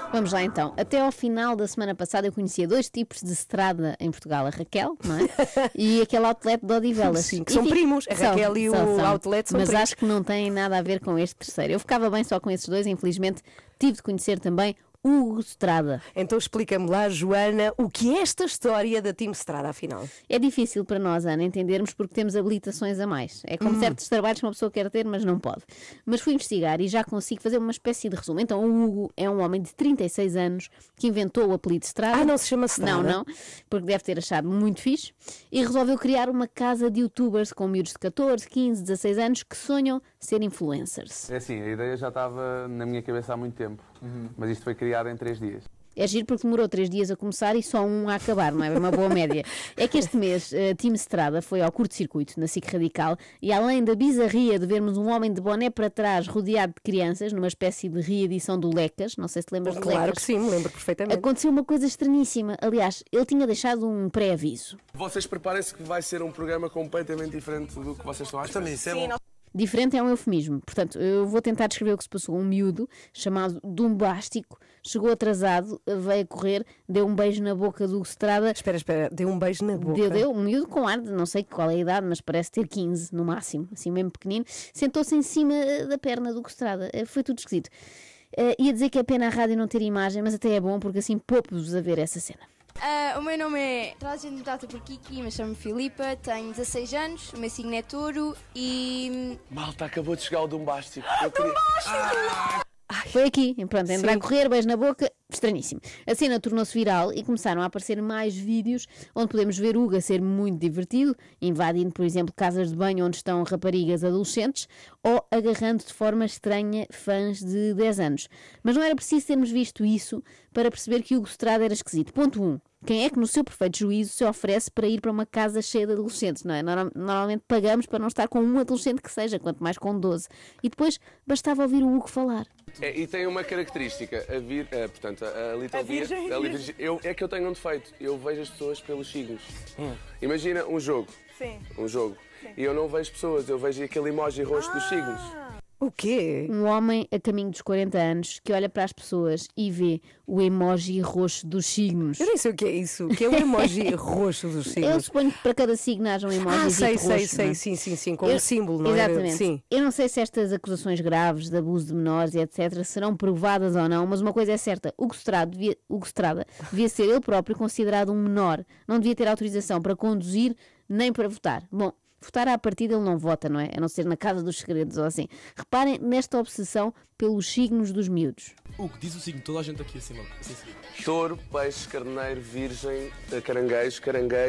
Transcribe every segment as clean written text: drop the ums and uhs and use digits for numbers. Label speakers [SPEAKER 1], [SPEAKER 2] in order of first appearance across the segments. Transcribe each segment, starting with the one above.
[SPEAKER 1] Vamos lá então. Até ao final da semana passada eu conhecia dois tipos de estrada em Portugal. A Raquel, não é? E aquele outlet de Odivelas.
[SPEAKER 2] Sim, que são primos. A Raquel e o outlet são
[SPEAKER 1] mas
[SPEAKER 2] primos.
[SPEAKER 1] acho que não têm nada a ver com este terceiro. Eu ficava bem só com esses dois. Infelizmente tive de conhecer também Hugo Strada.
[SPEAKER 2] Então explica-me lá, Joana, o que é esta história da Team Strada, afinal?
[SPEAKER 1] É difícil para nós, Ana, entendermos porque temos habilitações a mais. É como certos trabalhos que uma pessoa quer ter, mas não pode. Mas fui investigar e já consigo fazer uma espécie de resumo. Então, o Hugo é um homem de 36 anos que inventou o apelido Strada.
[SPEAKER 2] Ah, não se chama Strada?
[SPEAKER 1] Não, porque deve ter achado muito fixe. E resolveu criar uma casa de youtubers com miúdos de 14, 15, 16 anos que sonham ser influencers.
[SPEAKER 3] É assim, a ideia já estava na minha cabeça há muito tempo, mas isto foi criado em 3 dias.
[SPEAKER 1] É giro porque demorou 3 dias a começar e só um a acabar, não é? Uma boa média. É que este mês a Team Strada foi ao curto-circuito na SIC Radical e além da bizarria de vermos um homem de boné para trás rodeado de crianças numa espécie de reedição do Lecas, não sei se te lembras do Lecas.
[SPEAKER 2] Claro que sim, me lembro perfeitamente.
[SPEAKER 1] Aconteceu uma coisa estranhíssima. Aliás, ele tinha deixado um pré-aviso.
[SPEAKER 4] Vocês preparem-se que vai ser um programa completamente diferente do que vocês estão a achar.
[SPEAKER 1] Diferente é um eufemismo. Portanto, eu vou tentar descrever o que se passou. Um miúdo, chamado Dumbástico, chegou atrasado, veio a correr, deu um beijo na boca do Strada.
[SPEAKER 2] Espera, deu um beijo na boca.
[SPEAKER 1] Deu um miúdo com ar de não sei qual é a idade, mas parece ter 15 no máximo, assim mesmo pequenino. Sentou-se em cima da perna do Strada. Foi tudo esquisito. Ia dizer que é pena a rádio não ter imagem, mas até é bom porque assim poupo-vos a ver essa cena.
[SPEAKER 5] O meu nome é, toda a gente me trata por Kiki, mas chamo-me Filipa, tenho 16 anos, o meu signo é touro e...
[SPEAKER 4] Malta, acabou de chegar o Dumbástico.
[SPEAKER 1] Foi aqui, pronto, entrar a correr, beijo na boca, estranhíssimo. A cena tornou-se viral e começaram a aparecer mais vídeos onde podemos ver Hugo a ser muito divertido, invadindo, por exemplo, casas de banho onde estão raparigas adolescentes ou agarrando de forma estranha fãs de 10 anos. Mas não era preciso termos visto isso para perceber que Hugo Strada era esquisito. Ponto 1. Quem é que no seu perfeito juízo se oferece para ir para uma casa cheia de adolescentes, não é? Normalmente pagamos para não estar com um adolescente que seja, quanto mais com 12. E depois bastava ouvir o Hugo falar.
[SPEAKER 4] E tem uma característica, portanto, a Little Virgem, é que eu tenho um defeito, eu vejo as pessoas pelos signos. Imagina um jogo, e eu não vejo pessoas, eu vejo aquele emoji roxo dos signos.
[SPEAKER 2] O quê?
[SPEAKER 1] Um homem a caminho dos 40 anos que olha para as pessoas e vê o emoji roxo dos signos.
[SPEAKER 2] Eu nem sei o que é isso. O que é o emoji roxo dos signos?
[SPEAKER 1] Eu suponho que para cada signo haja um emoji roxo.
[SPEAKER 2] Sei, sim, como símbolo, não é?
[SPEAKER 1] Exatamente.
[SPEAKER 2] Sim.
[SPEAKER 1] Eu não sei se estas acusações graves de abuso de menores e etc. serão provadas ou não, mas uma coisa é certa, Hugo Strada devia ser ele próprio considerado um menor. Não devia ter autorização para conduzir nem para votar. Bom, votar à partida ele não vota, não é? A não ser na Casa dos Segredos ou assim. Reparem nesta obsessão pelos signos dos miúdos.
[SPEAKER 6] Hugo, diz o signo, toda a gente aqui assim logo. Assim
[SPEAKER 4] Touro, peixe, carneiro, virgem, caranguejo,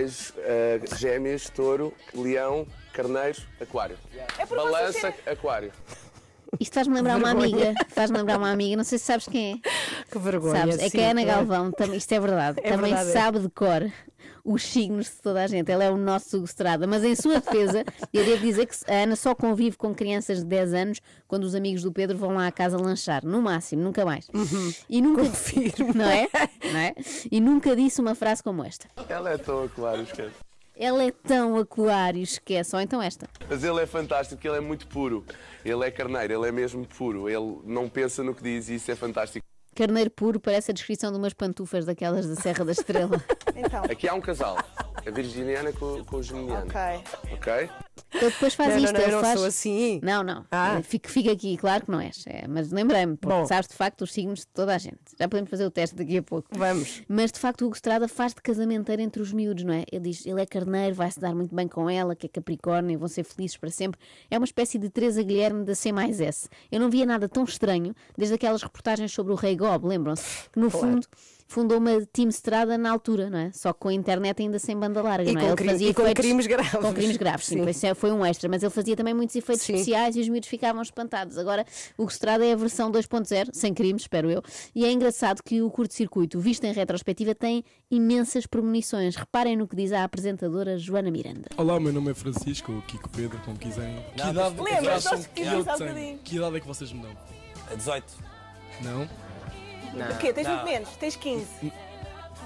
[SPEAKER 4] gêmeos, touro, leão, carneiro, aquário. Balança, aquário.
[SPEAKER 1] Isto faz-me lembrar uma amiga, não sei se sabes quem é.
[SPEAKER 2] Que vergonha.
[SPEAKER 1] Sabes? É
[SPEAKER 2] sim,
[SPEAKER 1] que a Ana Galvão, isto é verdade, também
[SPEAKER 2] verdade,
[SPEAKER 1] sabe de cor os signos de toda a gente. Ela é o nosso Hugo Strada, mas em sua defesa, eu devo dizer que a Ana só convive com crianças de 10 anos quando os amigos do Pedro vão lá à casa lanchar, no máximo, nunca mais. E nunca
[SPEAKER 2] confirmo.
[SPEAKER 1] Não é? E nunca disse uma frase como esta.
[SPEAKER 4] Ela é tão aquário, esquece.
[SPEAKER 1] Ela é tão aquário, esquece, ou então esta.
[SPEAKER 4] Mas ele é fantástico, porque ele é muito puro. Ele é carneiro, ele é mesmo puro. Ele não pensa no que diz e isso é fantástico.
[SPEAKER 1] Carneiro puro parece a descrição de umas pantufas daquelas da Serra da Estrela.
[SPEAKER 7] Então.
[SPEAKER 4] Aqui há um casal, a virginiana com o geminiano. Ok?
[SPEAKER 1] Ele depois faz isto.
[SPEAKER 2] Eu
[SPEAKER 1] ele
[SPEAKER 2] não
[SPEAKER 1] faz...
[SPEAKER 2] sou assim.
[SPEAKER 1] Não. Fica aqui, claro que não és. Mas lembrei-me, porque sabes de facto os signos de toda a gente. Já podemos fazer o teste daqui a pouco.
[SPEAKER 2] Vamos.
[SPEAKER 1] Mas de facto o Hugo Strada faz de casamenteiro entre os miúdos, não é? Ele diz, ele é carneiro, vai-se dar muito bem com ela, que é capricórnio, vão ser felizes para sempre. É uma espécie de Teresa Guilherme da C+S. Eu não via nada tão estranho desde aquelas reportagens sobre o Rei Gob, lembram-se? Que no fundo fundou uma Team Strada na altura, não é? Só que com a internet ainda sem banda larga,
[SPEAKER 2] e
[SPEAKER 1] não é?
[SPEAKER 2] Com crimes graves.
[SPEAKER 1] Com crimes graves, sim. Foi um extra, mas ele fazia também muitos efeitos especiais e os miúdos ficavam espantados. Agora, o Hugo Strada é a versão 2.0, sem crimes, espero eu. E é engraçado que o curto-circuito, visto em retrospectiva, tem imensas premonições. Reparem no que diz a apresentadora Joana Miranda.
[SPEAKER 6] Olá, meu nome é Francisco, ou Kiko Pedro, como quiserem. Que idade
[SPEAKER 7] Lembra, só
[SPEAKER 6] que idade é que vocês me dão?
[SPEAKER 8] 18.
[SPEAKER 6] Não?
[SPEAKER 7] O quê? Tens muito menos? Tens 15.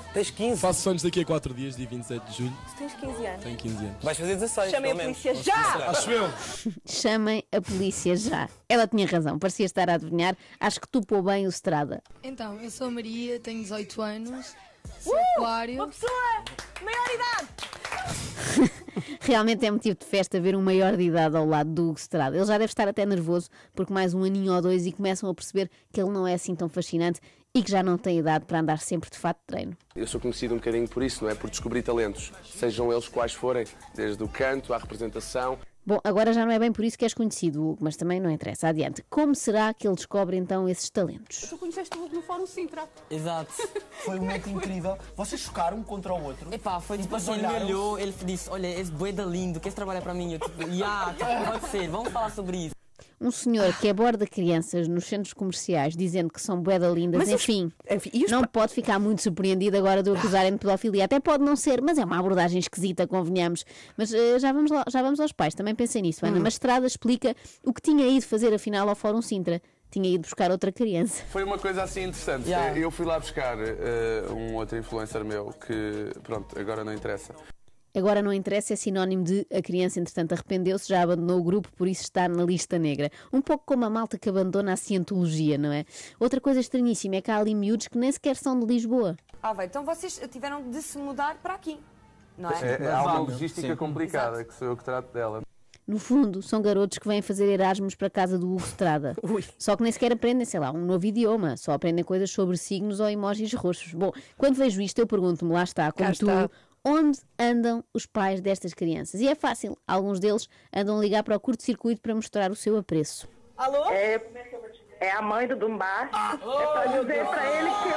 [SPEAKER 7] Tens 15?
[SPEAKER 6] Faço anos daqui a 4 dias, dia 27 de julho.
[SPEAKER 8] Tu tens 15 anos.
[SPEAKER 6] Tenho 15 anos.
[SPEAKER 7] Vais fazer 16,
[SPEAKER 8] Chamem a
[SPEAKER 7] pelo menos.
[SPEAKER 8] polícia já!
[SPEAKER 6] Acho eu.
[SPEAKER 1] Chamem a polícia já. Ela tinha razão, parecia estar a adivinhar. Acho que topou bem o Strada.
[SPEAKER 9] Então, eu sou a Maria, tenho 18 anos, sou aquário.
[SPEAKER 8] Uma pessoa maior idade!
[SPEAKER 1] Realmente é motivo de festa ver um maior de idade ao lado do Hugo Strada. Ele já deve estar até nervoso porque mais um aninho ou dois e começam a perceber que ele não é assim tão fascinante e que já não tem idade para andar sempre de fato de treino.
[SPEAKER 4] Eu sou conhecido um bocadinho por isso, não é? Por descobrir talentos, sejam eles quais forem, desde o canto à representação.
[SPEAKER 1] Bom, agora já não é bem por isso que és conhecido, Hugo, mas também não interessa. Adiante. Como será que ele descobre então esses talentos?
[SPEAKER 8] Tu conheceste o Hugo no Fórum Sintra.
[SPEAKER 7] Exato. Foi um momento incrível. Vocês chocaram um contra o outro.
[SPEAKER 10] Epá, foi tipo assim, ele me olhou, ele disse, olha, esse boeda lindo, queres trabalhar para mim? Eu tipo, pode ser, vamos falar sobre isso.
[SPEAKER 1] Um senhor que aborda crianças nos centros comerciais dizendo que são bué da lindas,
[SPEAKER 2] Mas
[SPEAKER 1] enfim,
[SPEAKER 2] e os
[SPEAKER 1] não pode ficar muito surpreendido agora de o acusarem de pedofilia. Até pode não ser, mas é uma abordagem esquisita, convenhamos. Mas já vamos aos pais, também pensei nisso, Ana. Mas Strada explica o que tinha ido fazer afinal ao Fórum Sintra. Tinha ido buscar outra criança.
[SPEAKER 3] Foi uma coisa assim interessante.
[SPEAKER 10] Yeah.
[SPEAKER 3] Eu fui lá buscar um outro influencer meu que, pronto, agora não interessa.
[SPEAKER 1] Agora não interessa, é sinónimo de a criança, entretanto, arrependeu-se, já abandonou o grupo, por isso está na lista negra. Um pouco como a malta que abandona a cientologia, não é? Outra coisa estranhíssima é que há ali miúdos que nem sequer são de Lisboa.
[SPEAKER 8] Vai, então vocês tiveram de se mudar para aqui, não é?
[SPEAKER 3] Há uma logística complicada, que sou eu que trato dela.
[SPEAKER 1] No fundo, são garotos que vêm fazer Erasmus para a casa do Hugo Strada. Só que nem sequer aprendem, sei lá, um novo idioma. Só aprendem coisas sobre signos ou emojis roxos. Bom, quando vejo isto, eu pergunto-me, lá está, como tu, onde andam os pais destas crianças? E é fácil, alguns deles andam a ligar para o curto-circuito para mostrar o seu apreço.
[SPEAKER 8] Alô?
[SPEAKER 11] É a mãe do Dumbá. É para dizer para ele que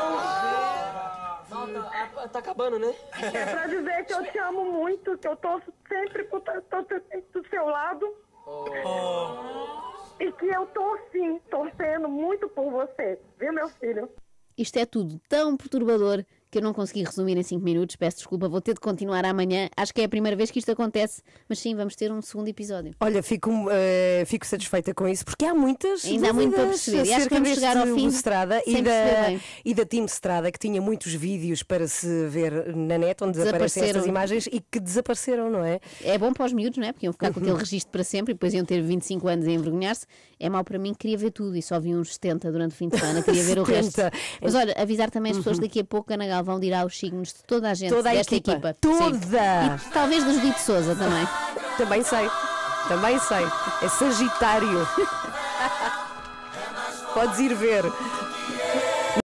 [SPEAKER 11] eu...
[SPEAKER 10] Tá acabando, né?
[SPEAKER 11] É para dizer que eu te amo muito, que eu tô sempre do seu lado. E que eu tô, sim, torcendo muito por você. Viu, meu filho?
[SPEAKER 1] Isto é tudo tão perturbador que eu não consegui resumir em 5 minutos. Peço desculpa, vou ter de continuar amanhã. Acho que é a primeira vez que isto acontece, mas sim, vamos ter um segundo episódio.
[SPEAKER 2] Olha, fico satisfeita com isso, porque há muitas
[SPEAKER 1] ainda há muito para perceber. E acho que vamos chegar ao fim
[SPEAKER 2] Strada e da Team Strada, que tinha muitos vídeos para se ver na net, onde desaparecem estas imagens e que desapareceram, não é?
[SPEAKER 1] É bom para os miúdos, não é? Porque iam ficar com aquele registro para sempre e depois iam ter 25 anos a envergonhar-se. É mau para mim, queria ver tudo e só vi uns 70 durante o fim de semana, queria ver o resto. Mas olha, avisar também as pessoas daqui a pouco, Ana Gal, vão tirar os signos de toda a gente desta equipa.
[SPEAKER 2] Toda!
[SPEAKER 1] E talvez dos Dito Souza também.
[SPEAKER 2] Também sei. É Sagitário. Podes ir ver.